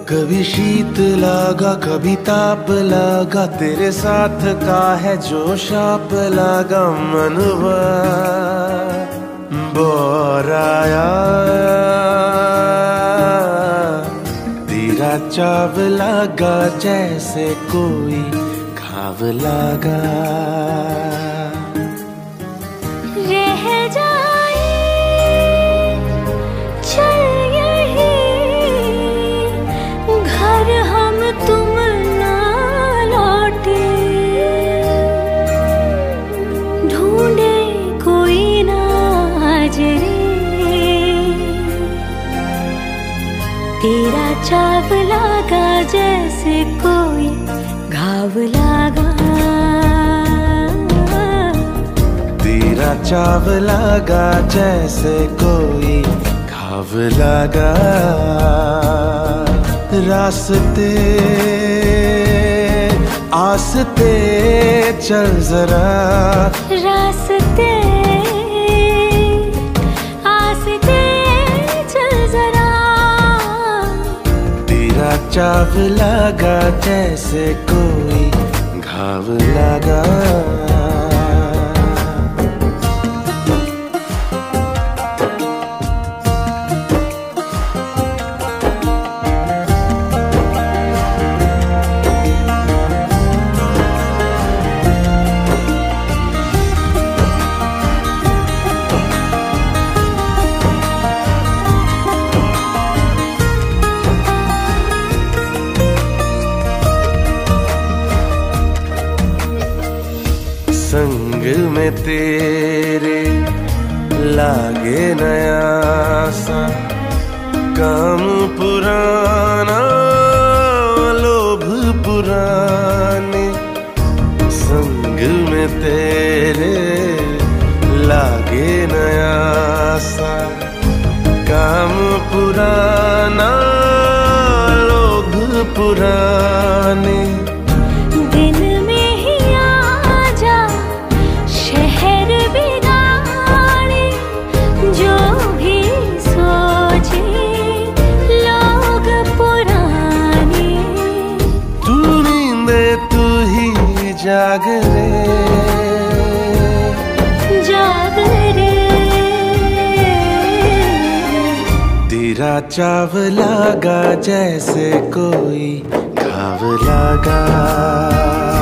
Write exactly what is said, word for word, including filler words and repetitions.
कभी शीत लगा कभी ताप लगा, तेरे साथ का है जो शाप लगा। मनवा बोराया तेरा चाव लगा, जैसे कोई घाव लगा। रह जाए चल यही घर, हम तुम ना लौटे। ढूंढे कोई ना हाजरे, तेरा चाव लगा जैसे कोई घाव लगा। तेरा चाव लगा जैसे कोई घाव लगा। रास्ते आस्ते चल जरा, रास्ते आस्ते चल जरा। तेरा चाव लगा जैसे कोई घाव लगा। संग में तेरे लागे नया सा काम पुराना, लोभ पुराने। संग में तेरे लागे नया सा काम पुराना, लोभ पुराने। जाग रे जाग रे, तेरा चाव लगा जैसे कोई घाव लगा।